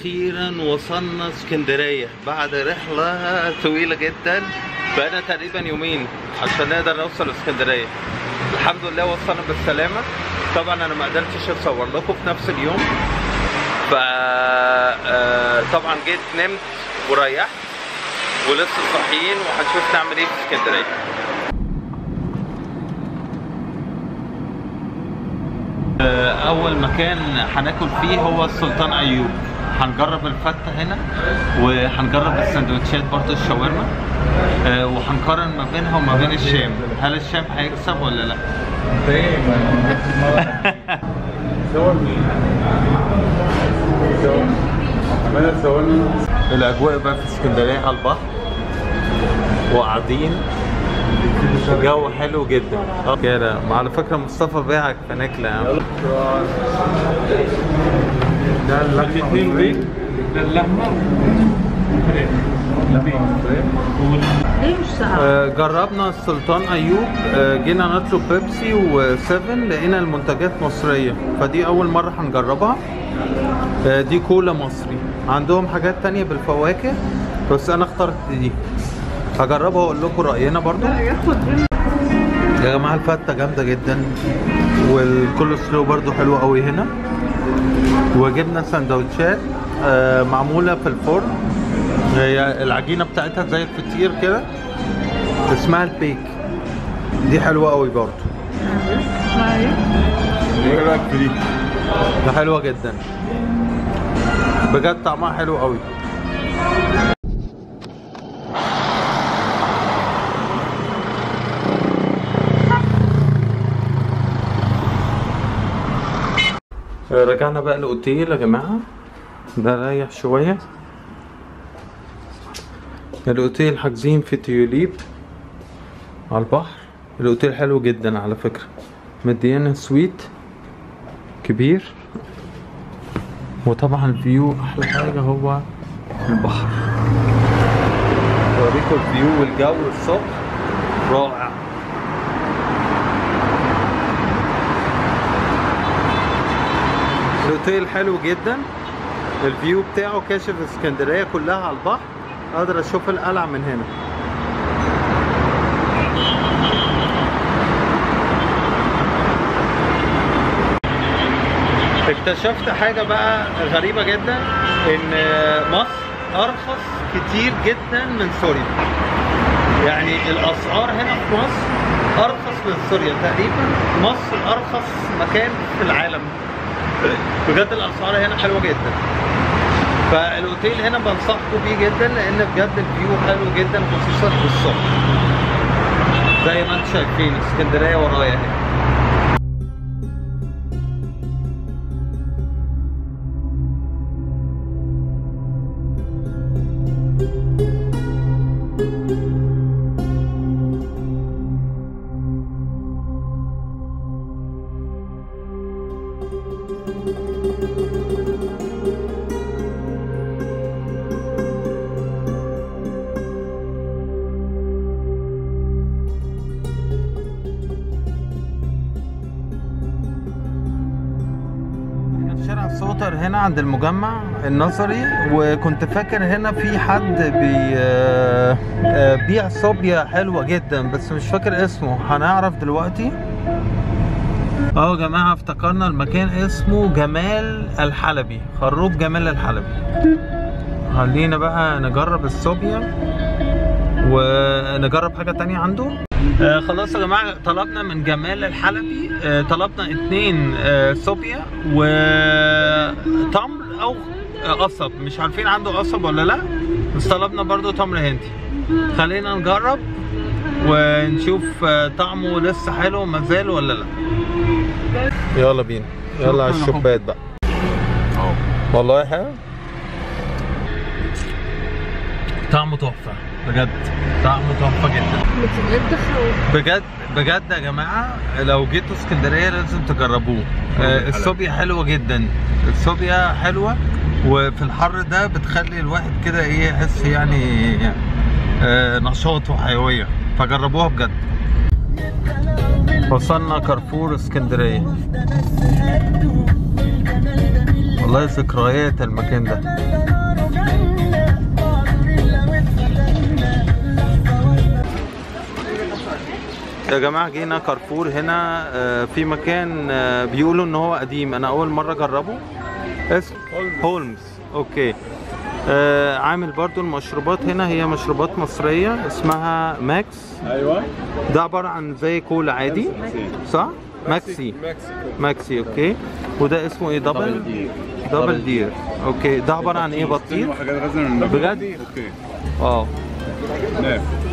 واخيرا وصلنا اسكندريه بعد رحله طويله جدا. بقينا تقريبا يومين عشان نقدر نوصل اسكندريه. الحمد لله وصلنا بالسلامه. طبعا انا ما قدرتش اصور لكم في نفس اليوم، ف طبعا جيت نمت وريحت ولسه صاحيين وهنشوف نعمل ايه في اسكندريه. اول مكان هناكل فيه هو السلطان ايوب. هنجرب الفته هنا وهنجرب السندوتشات برضه الشاورما، وهنقارن ما بينها وما بين الشام. هل الشام هيكسب ولا لا؟ الاجواء بقى في اسكندريه على البحر وقاعدين، الجو حلو جدا كده. على فكره مصطفى باعك فناكله يا عم. ده الاثنين ريق، ده اللحمه ليه مش ساعة؟ جربنا السلطان ايوب، جينا نطلب بيبسي و7 لقينا المنتجات مصريه، فدي اول مره هنجربها. دي كولا مصري. عندهم حاجات تانية بالفواكه بس انا اخترت دي. هجربها واقول لكم راينا برضو. يا جماعه الفته جامده جدا والكول سلو برضو حلو قوي هنا. وجبنا سندوتشات معموله في الفرن، هي العجينه بتاعتها زي الفطير كده، اسمها البيك. دي حلوه قوي برضو. ايه رايك في دي؟ ده حلوه جدا بجد، طعمها حلو قوي. رجعنا بقى الاوتيل يا جماعه، ده ريح شويه. الاوتيل حاجزين في تيوليب على البحر. الاوتيل حلو جدا على فكره، مديانا سويت كبير، وطبعا الفيو احلى حاجه هو البحر. اوريكم الفيو والجو الصبح رائع. الاوتيل حلو جدا، الفيو بتاعه كاشف اسكندريه كلها على البحر. اقدر اشوف القلعه من هنا. اكتشفت حاجه بقى غريبه جدا، ان مصر ارخص كتير جدا من سوريا. يعني الاسعار هنا في مصر ارخص من سوريا تقريبا. مصر ارخص مكان في العالم بجد. الاسعار هنا حلوه جدا، فالاوتيل هنا بنصحكم بيه جدا لان بجد الفيو حلو جدا خصوصا بالصبح. زي ما انتم شايفين اسكندريه ورايا اهي. شارع السوتر هنا عند المجمع النظري، وكنت فاكر هنا في حد بيع صوبيا حلوة جدا بس مش فاكر اسمه. هنعرف دلوقتي. يا جماعة افتكرنا المكان اسمه جمال الحلبي، خروب جمال الحلبي. خلينا بقى نجرب الصوبيا ونجرب حاجة تانية عنده. خلاص يا جماعة طلبنا من جمال الحلبي، طلبنا 2 صوبيا وتمر او قصب، مش عارفين عنده قصب ولا لا، بس طلبنا برضو تمر هندي. خلينا نجرب ونشوف طعمه لسه حلو مازال ولا لا. يلا بينا، يلا على الشبات بقى. والله حلو، طعمه تحفة بجد، طعمه تحفة جدا بجد بجد يا جماعة. لو جيتوا اسكندرية لازم تجربوه. الصوبيا حلوة جدا، الصوبيا حلوة، وفي الحر ده بتخلي الواحد كده ايه يحس يعني نشاط وحيوية، فجربوها بجد. وصلنا كارفور اسكندرية. والله ذكريات المكان ده. يا جماعة جينا كارفور هنا في مكان بيقولوا ان هو قديم، انا اول مرة اجربه. اسمه هولمز. اوكي. عامل برضو المشروبات هنا، هي مشروبات مصرية اسمها ماكس. ايوه. ده عبارة عن زي كولا عادي صح؟ ماكسي. ماكسي اوكي. وده اسمه ايه؟ دبل دير. اوكي. ده عبارة عن ايه؟ بطيخ؟ وحاجات غازة من بجد؟ اوكي. اه. نعم.